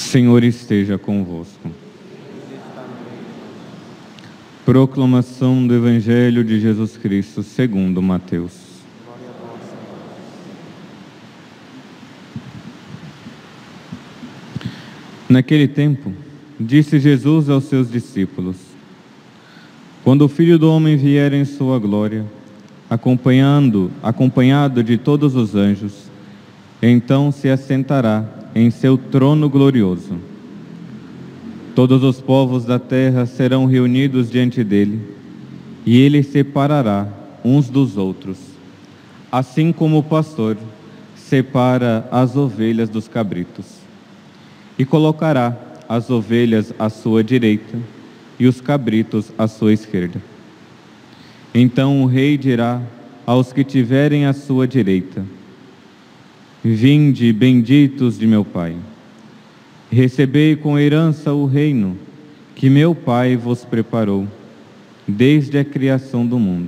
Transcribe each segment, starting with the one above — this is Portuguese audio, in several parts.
Senhor esteja convosco. Proclamação do Evangelho de Jesus Cristo segundo Mateus. Naquele tempo, disse Jesus aos seus discípulos: quando o Filho do Homem vier em sua glória, acompanhado de todos os anjos, então se assentará em seu trono glorioso. Todos os povos da terra serão reunidos diante dele, e ele separará uns dos outros, assim como o pastor separa as ovelhas dos cabritos, e colocará as ovelhas à sua direita e os cabritos à sua esquerda. Então o rei dirá aos que tiverem à sua direita: vinde, benditos de meu Pai, recebei com herança o reino que meu Pai vos preparou desde a criação do mundo.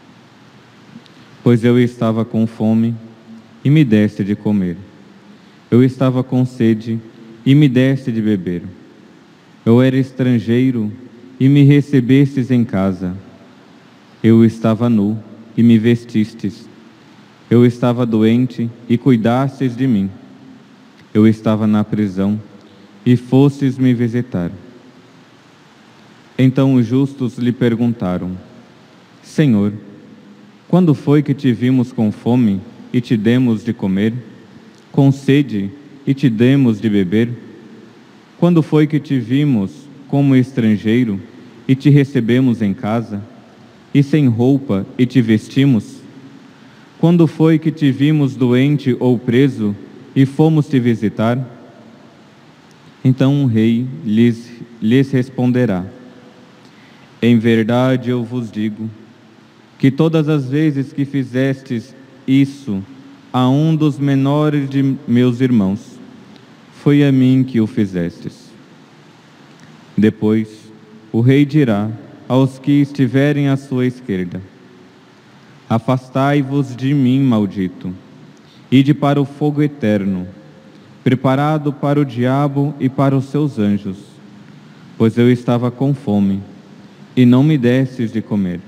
Pois eu estava com fome e me deste de comer, eu estava com sede e me deste de beber, eu era estrangeiro e me recebestes em casa, eu estava nu e me vestistes, eu estava doente e cuidastes de mim, eu estava na prisão e fostes me visitar. Então os justos lhe perguntaram: Senhor, quando foi que te vimos com fome e te demos de comer, com sede e te demos de beber? Quando foi que te vimos como estrangeiro e te recebemos em casa, e sem roupa e te vestimos? Quando foi que te vimos doente ou preso e fomos te visitar? Então o rei lhes responderá: em verdade eu vos digo, que todas as vezes que fizestes isso a um dos menores de meus irmãos, foi a mim que o fizestes. Depois o rei dirá aos que estiverem à sua esquerda: afastai-vos de mim, maldito, ide para o fogo eterno, preparado para o diabo e para os seus anjos, pois eu estava com fome e não me destes de comer,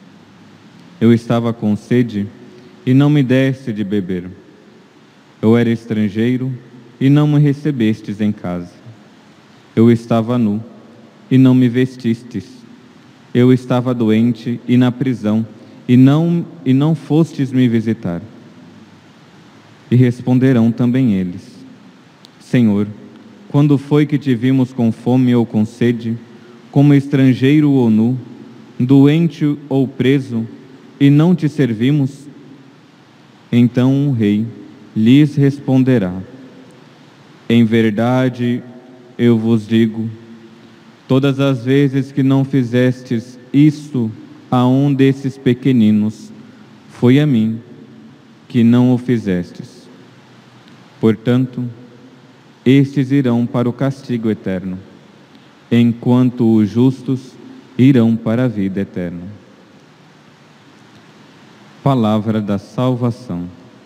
eu estava com sede e não me deste de beber, eu era estrangeiro e não me recebestes em casa, eu estava nu e não me vestistes, eu estava doente e na prisão e não fostes me visitar. E responderão também eles: Senhor, quando foi que te vimos com fome ou com sede, como estrangeiro ou nu, doente ou preso, e não te servimos? Então o rei lhes responderá: em verdade eu vos digo, todas as vezes que não fizestes isto a um desses pequeninos, foi a mim que não o fizestes. Portanto, estes irão para o castigo eterno, enquanto os justos irão para a vida eterna. Palavra da salvação.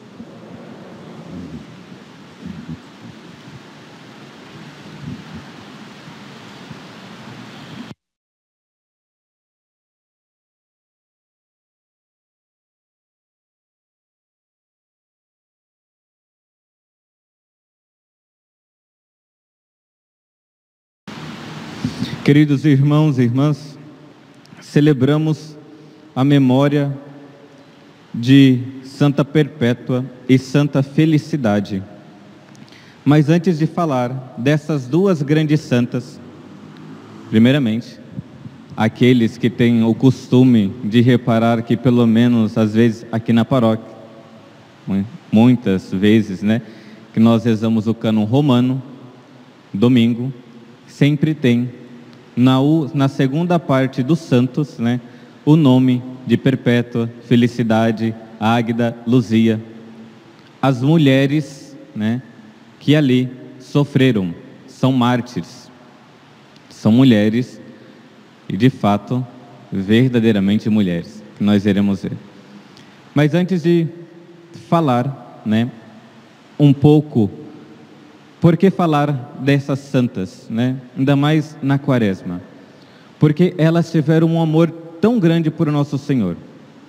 Queridos irmãos e irmãs, celebramos a memória de Santa Perpétua e Santa Felicidade. Mas antes de falar dessas duas grandes santas, primeiramente, aqueles que têm o costume de reparar que pelo menos às vezes aqui na paróquia, muitas vezes, que nós rezamos o cânon romano, domingo, sempre tem na segunda parte dos santos, o nome de Perpétua, Felicidade, Águeda, Luzia, as mulheres, que ali sofreram, são mártires, são mulheres e de fato, verdadeiramente mulheres, que nós iremos ver. Mas antes de falar, um pouco por que falar dessas santas, né? Ainda mais na quaresma? Porque elas tiveram um amor tão grande por nosso Senhor.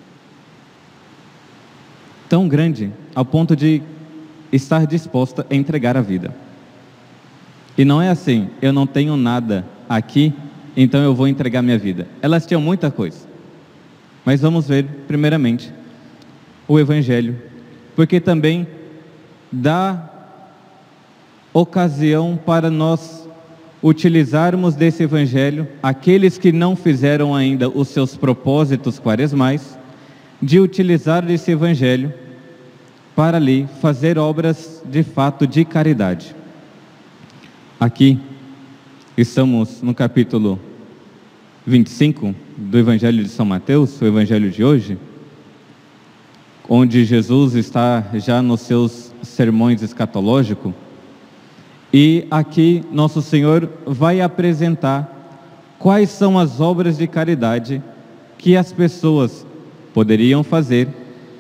Tão grande, ao ponto de estar disposta a entregar a vida. E não é assim, eu não tenho nada aqui, então eu vou entregar minha vida. Elas tinham muita coisa. Mas vamos ver, primeiramente, o Evangelho, porque também dá ocasião para nós utilizarmos desse Evangelho, aqueles que não fizeram ainda os seus propósitos quaresmais, de utilizar desse Evangelho para ali fazer obras de fato de caridade. Aqui estamos no capítulo 25 do Evangelho de São Mateus, o Evangelho de hoje, onde Jesus está já nos seus sermões escatológicos, e aqui Nosso Senhor vai apresentar quais são as obras de caridade que as pessoas poderiam fazer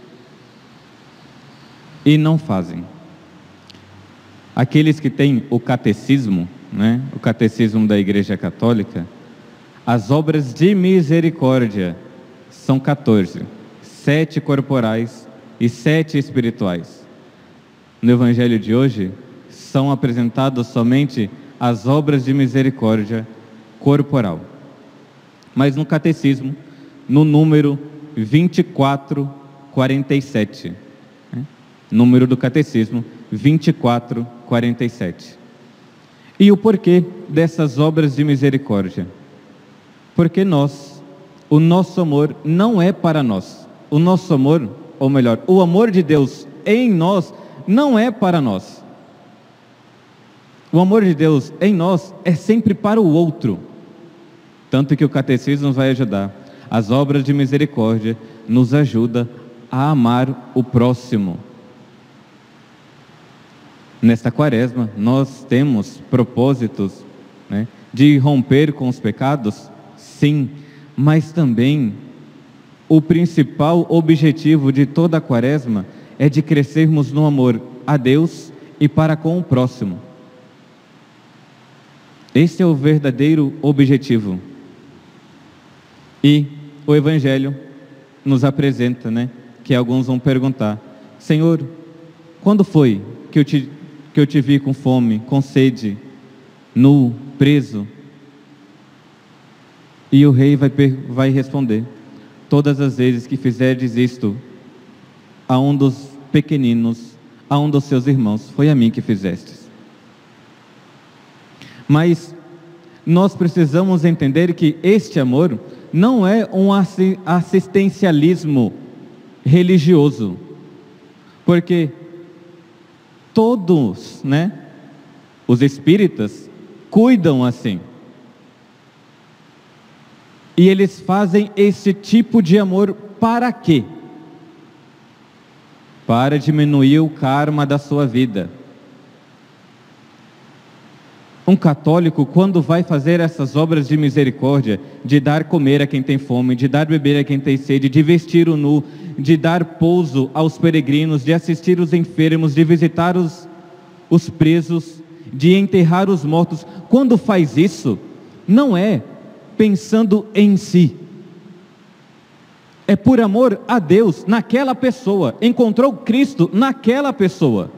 e não fazem. Aqueles que têm o catecismo, né, o catecismo da Igreja Católica, as obras de misericórdia são 14, 7 corporais e 7 espirituais. No Evangelho de hoje, são apresentadas somente as obras de misericórdia corporal. Mas no catecismo, no número 2447, né? Número do catecismo 2447. E o porquê dessas obras de misericórdia? Porque o nosso amor não é para nós. O nosso amor, ou melhor, o amor de Deus em nós não é para nós. O amor de Deus em nós é sempre para o outro. Tanto que o catecismo vai ajudar. As obras de misericórdia nos ajudam a amar o próximo. Nesta quaresma, nós temos propósitos, né, de romper com os pecados, sim, mas também o principal objetivo de toda a quaresma é de crescermos no amor a Deus e para com o próximo. Esse é o verdadeiro objetivo. E o Evangelho nos apresenta, né, que alguns vão perguntar: Senhor, quando foi que eu te vi com fome, com sede, nu, preso? E o rei vai responder: todas as vezes que fizerdes isto a um dos pequeninos, a um dos seus irmãos, foi a mim que fizestes. Mas nós precisamos entender que este amor não é um assistencialismo religioso, porque todos, né, os espíritas cuidam assim. E eles fazem esse tipo de amor para quê? Para diminuir o karma da sua vida. Um católico, quando vai fazer essas obras de misericórdia, de dar comer a quem tem fome, de dar beber a quem tem sede, de vestir o nu, de dar pouso aos peregrinos, de assistir os enfermos, de visitar os presos, de enterrar os mortos, quando faz isso, não é pensando em si, é por amor a Deus naquela pessoa, encontrou Cristo naquela pessoa.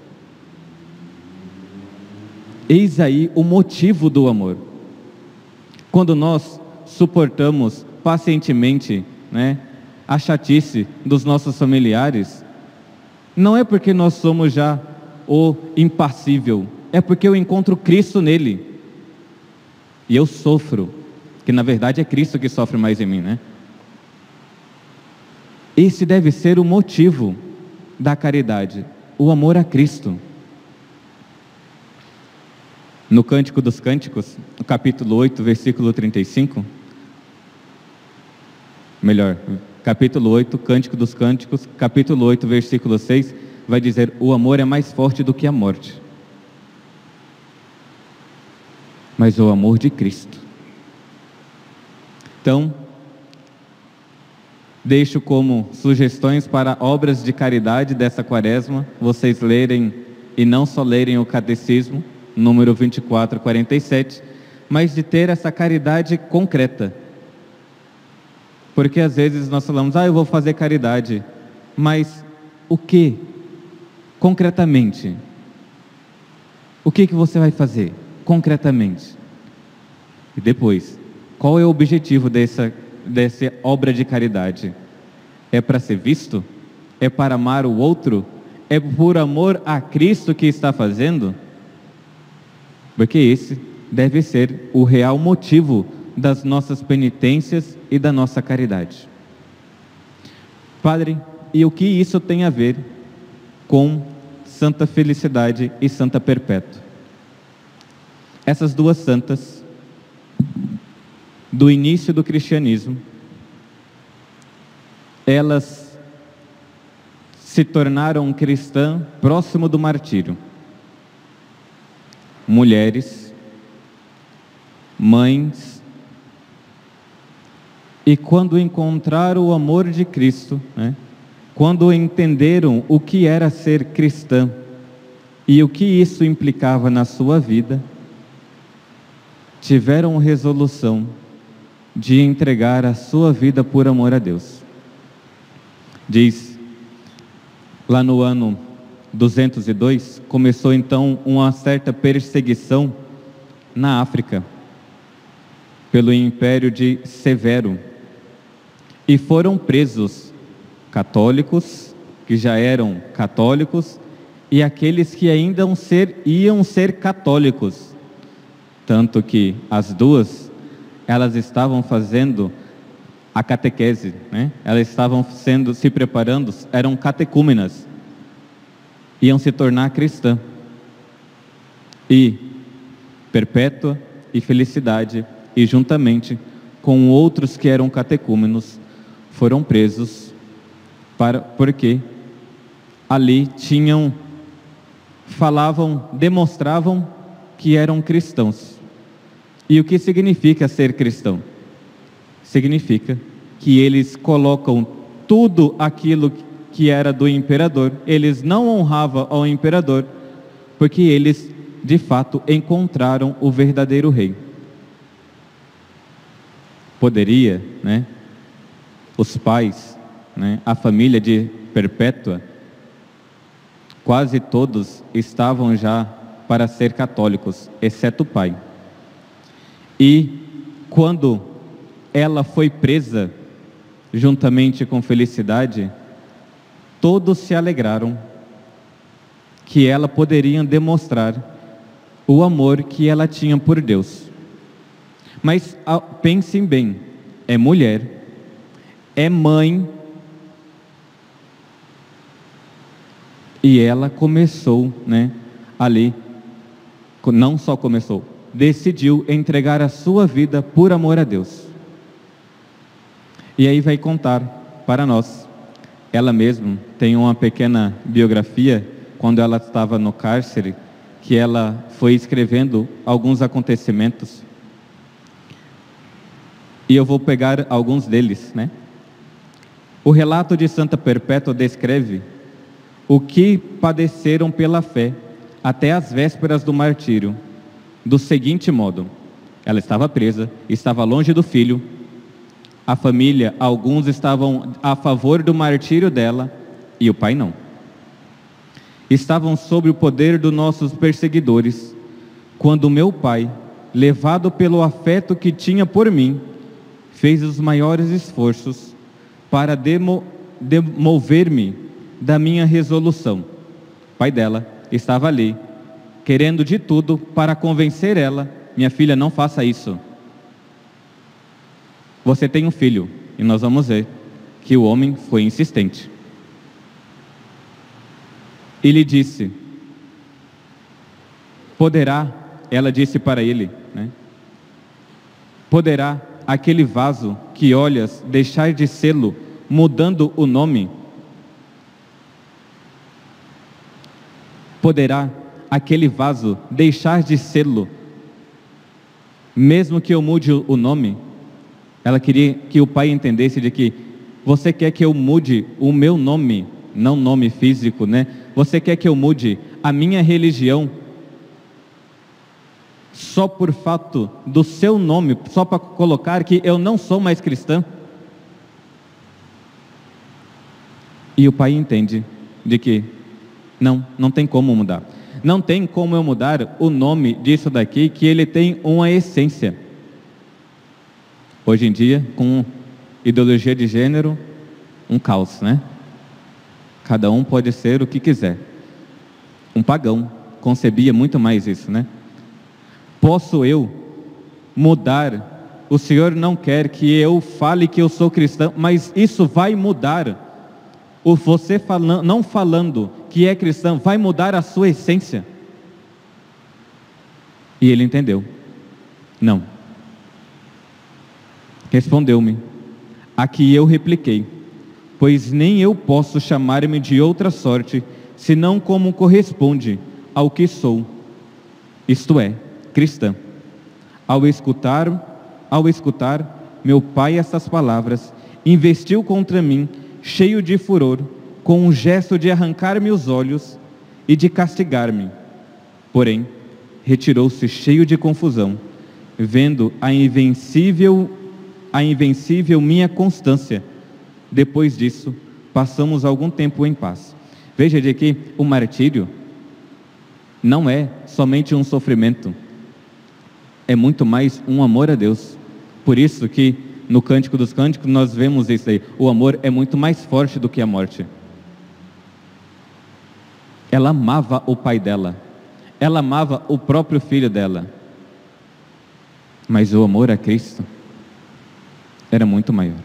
Eis aí o motivo do amor. Quando nós suportamos pacientemente, né, a chatice dos nossos familiares, não é porque nós somos já o impassível, é porque eu encontro Cristo nele. E eu sofro, que na verdade é Cristo que sofre mais em mim, né? Esse deve ser o motivo da caridade, o amor a Cristo. No Cântico dos Cânticos, no capítulo 8, versículo 35, capítulo 8, Cântico dos Cânticos, capítulo 8, versículo 6, vai dizer: o amor é mais forte do que a morte. Mas o amor de Cristo. Então, deixo como sugestões para obras de caridade dessa quaresma, vocês lerem e não só lerem o catecismo, número 2447, mas de ter essa caridade concreta. Porque às vezes nós falamos, eu vou fazer caridade, mas o que? Concretamente. O que você vai fazer, concretamente? E depois, qual é o objetivo dessa obra de caridade? É para ser visto? É para amar o outro? É por amor a Cristo que está fazendo? Porque esse deve ser o real motivo das nossas penitências e da nossa caridade. Padre, e o que isso tem a ver com Santa Felicidade e Santa Perpétua? Essas duas santas, do início do cristianismo, elas se tornaram cristãs próximo do martírio. Mulheres, mães, e quando encontraram o amor de Cristo, quando entenderam o que era ser cristã e o que isso implicava na sua vida, tiveram resolução de entregar a sua vida por amor a Deus. Diz, lá no ano 202, começou então uma certa perseguição na África, pelo império de Severo, e foram presos católicos, que já eram católicos, e aqueles que ainda iam ser católicos, tanto que as duas, elas estavam fazendo a catequese, elas estavam se preparando, eram catecúmenas, iam se tornar cristã. E Perpétua e Felicidade, e juntamente com outros que eram catecúmenos, foram presos porque ali demonstravam que eram cristãos. E o que significa ser cristão? Significa que eles colocam tudo aquilo que era do imperador, eles não honravam ao imperador, porque eles de fato encontraram o verdadeiro rei. Poderia, os pais, a família de Perpétua, quase todos estavam já para ser católicos, exceto o pai. E quando ela foi presa, juntamente com Felicidade, todos se alegraram que ela poderia demonstrar o amor que ela tinha por Deus. Mas pensem bem, é mulher, é mãe, e ela começou, ali, não só começou, decidiu entregar a sua vida por amor a Deus. E aí vai contar para nós. Ela mesma tem uma pequena biografia, quando ela estava no cárcere, que ela foi escrevendo alguns acontecimentos. E eu vou pegar alguns deles, O relato de Santa Perpétua descreve o que padeceram pela fé até as vésperas do martírio, do seguinte modo: ela estava presa, estava longe do filho, a família, alguns estavam a favor do martírio dela, e o pai não. Estavam sob o poder dos nossos perseguidores, quando meu pai, levado pelo afeto que tinha por mim, fez os maiores esforços para demover-me da minha resolução. O pai dela estava ali, querendo de tudo para convencer ela: minha filha, não faça isso. Você tem um filho. E nós vamos ver que o homem foi insistente. E lhe disse: poderá, ela disse para ele, poderá aquele vaso que olhas deixar de sê-lo, mudando o nome? Poderá aquele vaso deixar de sê-lo, mesmo que eu mude o nome? Ela queria que o pai entendesse de que: você quer que eu mude o meu nome, não nome físico, né? Você quer que eu mude a minha religião só por fato do seu nome, só para colocar que eu não sou mais cristã? E o pai entende de que não tem como mudar. Não tem como eu mudar o nome disso daqui, que ele tem uma essência. Hoje em dia, com ideologia de gênero, um caos, né? Cada um pode ser o que quiser. Um pagão concebia muito mais isso, né? Posso eu mudar? O Senhor não quer que eu fale que eu sou cristão, mas isso vai mudar. Você não falando que é cristão vai mudar a sua essência. E ele entendeu. Não. Respondeu-me, a que eu repliquei: pois nem eu posso chamar-me de outra sorte, senão como corresponde ao que sou, isto é, cristã. Ao escutar meu pai essas palavras, investiu contra mim, cheio de furor, com um gesto de arrancar-me os olhos e de castigar-me. Porém, retirou-se cheio de confusão, vendo a invencível minha constância. Depois disso, passamos algum tempo em paz. Veja de que o martírio não é somente um sofrimento, é muito mais um amor a Deus. Por isso que no Cântico dos Cânticos nós vemos isso aí. O amor é muito mais forte do que a morte. Ela amava o pai dela, ela amava o próprio filho dela, mas o amor a Cristo era muito maior.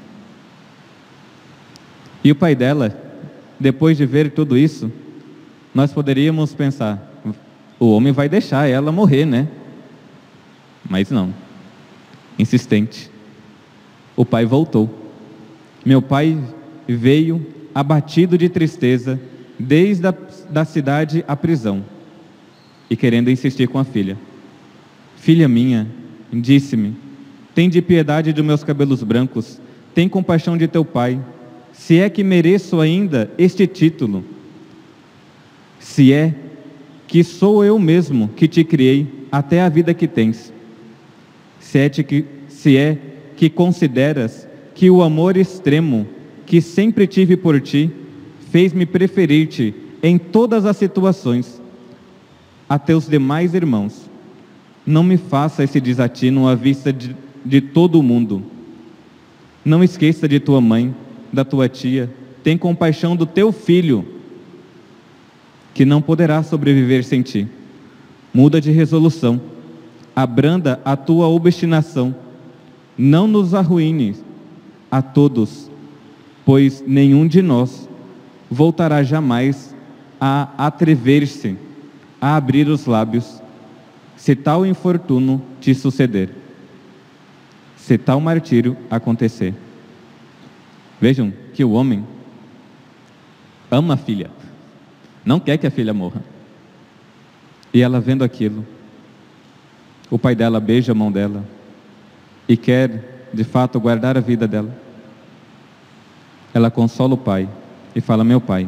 E o pai dela, depois de ver tudo isso, nós poderíamos pensar, o homem vai deixar ela morrer, né? Mas não. Insistente. O pai voltou. Meu pai veio abatido de tristeza, desde da cidade à prisão, e querendo insistir com a filha. Filha minha, disse-me, tende piedade dos meus cabelos brancos, tem compaixão de teu pai, se é que mereço ainda este título, se é que sou eu mesmo que te criei até a vida que tens, se é que consideras que o amor extremo que sempre tive por ti fez-me preferir-te em todas as situações a teus demais irmãos. Não me faça esse desatino à vista de todo o mundo. Não esqueça de tua mãe, da tua tia, tem compaixão do teu filho, que não poderá sobreviver sem ti. Muda de resolução, abranda a tua obstinação, não nos arruines a todos, pois nenhum de nós voltará jamais a atrever-se a abrir os lábios, se tal infortúnio te suceder, se tal martírio acontecer. Vejam que o homem ama a filha, não quer que a filha morra. E ela vendo aquilo, o pai dela beija a mão dela e quer de fato guardar a vida dela. Ela consola o pai e fala: meu pai,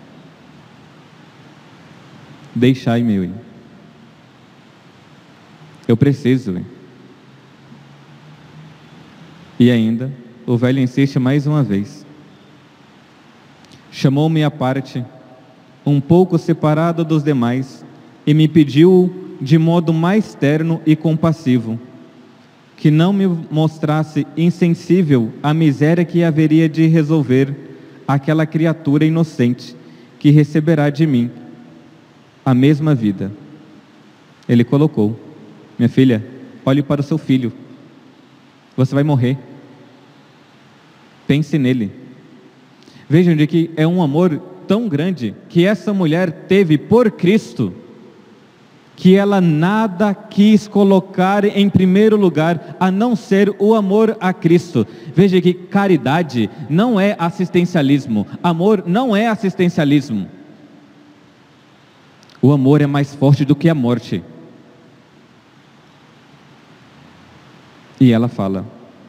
deixai-me ir, eu preciso ir. E ainda o velho insiste mais uma vez. Chamou-me à parte, um pouco separado dos demais, e me pediu de modo mais terno e compassivo que não me mostrasse insensível à miséria que haveria de resolver aquela criatura inocente que receberá de mim a mesma vida. Ele colocou: minha filha, olhe para o seu filho, você vai morrer, pense nele. Vejam de que é um amor tão grande que essa mulher teve por Cristo, que ela nada quis colocar em primeiro lugar, a não ser o amor a Cristo. Veja que caridade não é assistencialismo, amor não é assistencialismo. O amor é mais forte do que a morte. E ela fala: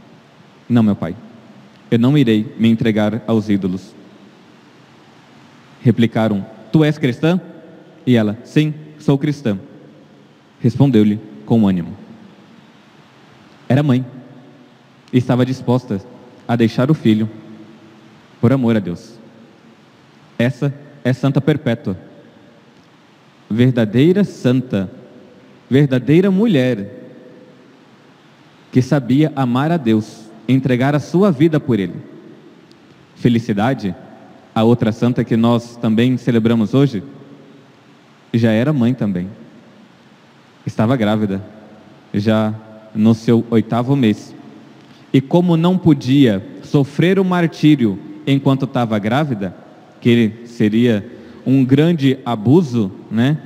não, meu pai, eu não irei me entregar aos ídolos. Replicaram: tu és cristã? E ela: sim, sou cristã. Respondeu-lhe com ânimo. Era mãe e estava disposta a deixar o filho por amor a Deus. Essa é Santa Perpétua, verdadeira santa, verdadeira mulher que sabia amar a Deus, entregar a sua vida por Ele. Felicidade, a outra santa que nós também celebramos hoje, já era mãe também. Estava grávida, já no seu 8º mês. E como não podia sofrer o martírio enquanto estava grávida, que seria um grande abuso, né?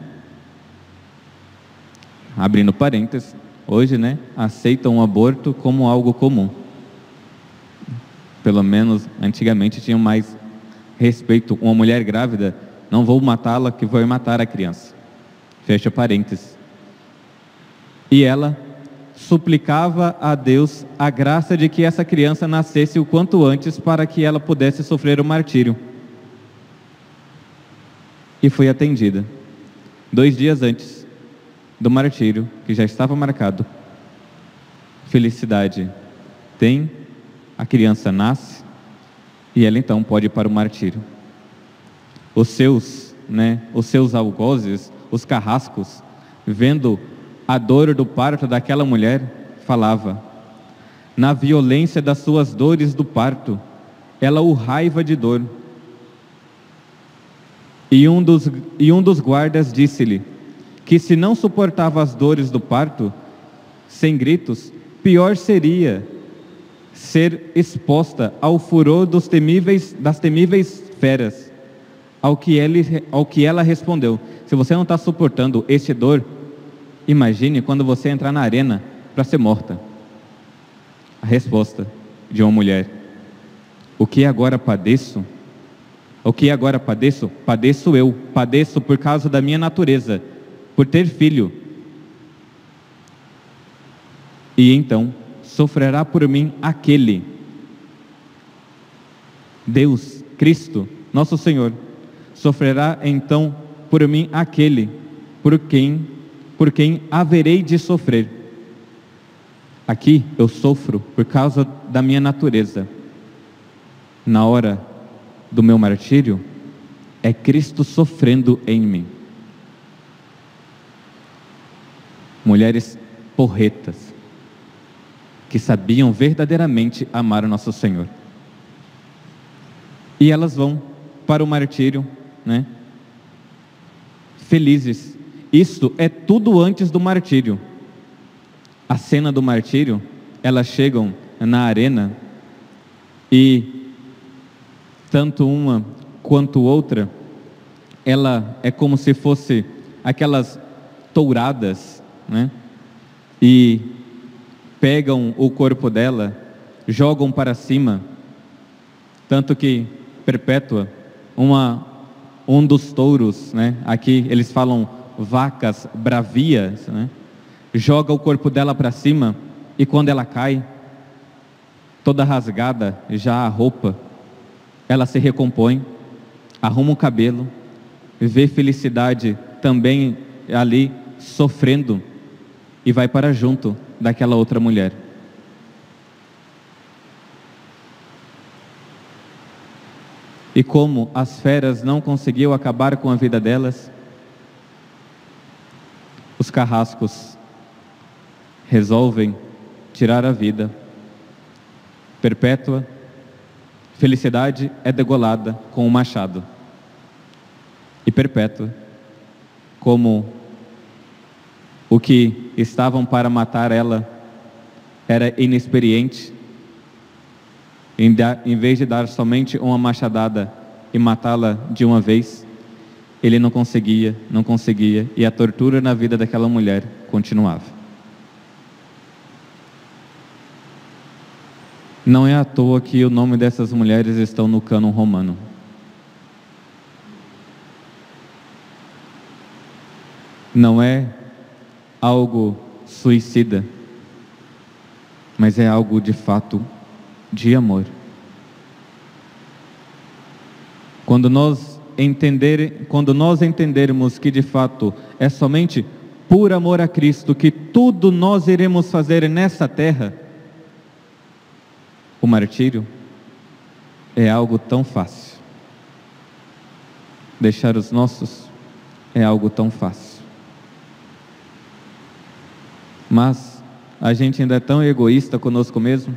Abrindo parênteses, hoje, né, aceitam o aborto como algo comum. Pelo menos antigamente tinham mais respeito. Uma mulher grávida, não vou matá-la, que vou matar a criança. Fecha parênteses. E ela suplicava a Deus a graça de que essa criança nascesse o quanto antes para que ela pudesse sofrer o martírio. E foi atendida. 2 dias antes do martírio, que já estava marcado. Felicidade tem, a criança nasce, e ela então pode ir para o martírio. Os seus algozes, os carrascos, vendo a dor do parto daquela mulher, falava: na violência das suas dores do parto, ela o raiva de dor. E um dos guardas disse-lhe que se não suportava as dores do parto, sem gritos, pior seria ser exposta ao furor das temíveis feras. Ao que ela respondeu: se você não está suportando este dor, imagine quando você entrar na arena para ser morta. A resposta de uma mulher: o que agora padeço? O que agora padeço? Padeço eu, padeço por causa da minha natureza, por ter filho. E então sofrerá por mim aquele, Deus, Cristo, nosso Senhor, sofrerá então por mim aquele, por quem haverei de sofrer. Aqui eu sofro por causa da minha natureza. Na hora do meu martírio, é Cristo sofrendo em mim. Mulheres porretas, que sabiam verdadeiramente amar o nosso Senhor. E elas vão para o martírio, né? Felizes. Isto é tudo antes do martírio. A cena do martírio, elas chegam na arena e tanto uma quanto outra, ela é como se fosse aquelas touradas, né? E pegam o corpo dela, jogam para cima, tanto que Perpétua, um dos touros, né? Aqui eles falam vacas bravias, né? Joga o corpo dela para cima, e quando ela cai, toda rasgada, já a roupa, ela se recompõe, arruma o cabelo, vê Felicidade também ali sofrendo, e vai para junto daquela outra mulher. E como as feras não conseguiam acabar com a vida delas, os carrascos resolvem tirar a vida. Perpétua, Felicidade é degolada com um machado. E Perpétua, como o que estavam para matar ela era inexperiente, em vez de dar somente uma machadada e matá-la de uma vez, ele não conseguia, e a tortura na vida daquela mulher continuava. Não é à toa que o nome dessas mulheres estão no cânon romano. Não é algo suicida, mas é algo de fato de amor. Quando nós nós entendermos que de fato é somente por amor a Cristo que tudo nós iremos fazer nessa terra, o martírio é algo tão fácil. Deixar os nossos é algo tão fácil. Mas a gente ainda é tão egoísta conosco mesmo.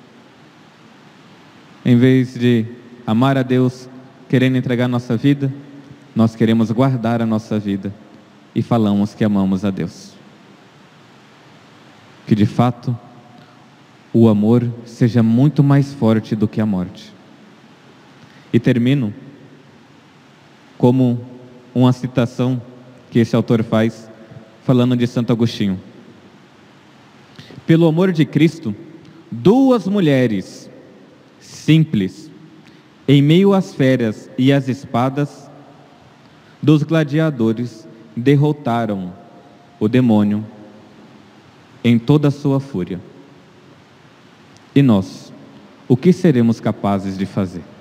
Em vez de amar a Deus, querendo entregar nossa vida, nós queremos guardar a nossa vida e falamos que amamos a Deus. Que de fato o amor seja muito mais forte do que a morte. E termino como uma citação que esse autor faz, falando de Santo Agostinho. Pelo amor de Cristo, 2 mulheres simples, em meio às feras e às espadas dos gladiadores, derrotaram o demônio em toda a sua fúria. E nós, o que seremos capazes de fazer?